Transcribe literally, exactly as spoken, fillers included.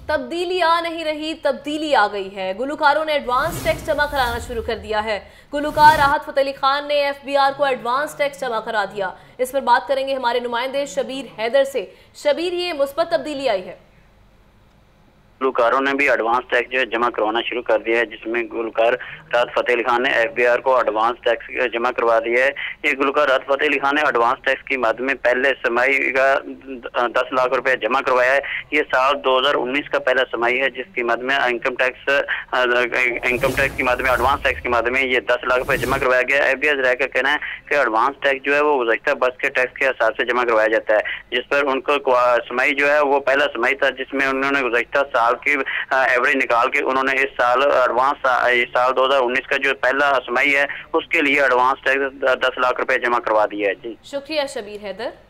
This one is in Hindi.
तब्दीली आ नहीं रही, तब्दीली आ गई है। गुलकारों ने एडवांस टैक्स जमा कराना शुरू कर दिया है। गुलकार राहत फतेह अली खान ने एफ बी आर को एडवांस टैक्स जमा करा दिया। इस पर बात करेंगे हमारे नुमाइंदे शबीर हैदर से। शबीर, ये मुस्बत तब्दीली आई है। गुलकारों ने भी एडवांस टैक्स जो है जमा करवाना शुरू कर दिया है, जिसमें गुलकार राहत फतेह अली खान ने एफ बी आर को एडवांस टैक्स जमा करवा दिया है। ये गुलकार राहत फतेह अली खान ने एडवांस टैक्स की मद में पहले समाई का दस लाख रुपए जमा करवाया है। ये साल दो हज़ार उन्नीस का पहला समाई है, जिसकी मद में इनकम टैक्स इनकम टैक्स की मद में एडवांस टैक्स की मद में ये दस लाख रुपए जमा करवाया गया। एफ बी आर का कहना है कि एडवांस टैक्स जो है वो गुज़श्ता बस के टैक्स के हिसाब से जमा करवाया जाता है, जिस पर उनको समाई जो है वो पहला समाई था, जिसमें उन्होंने गुज़श्ता साल की एवरेज निकाल के उन्होंने इस साल एडवांस साल दो हज़ार उन्नीस का जो पहला समाई है उसके लिए एडवांस टैक्स दस लाख रुपए जमा करवा दिया है। जी शुक्रिया शबीर हैदर।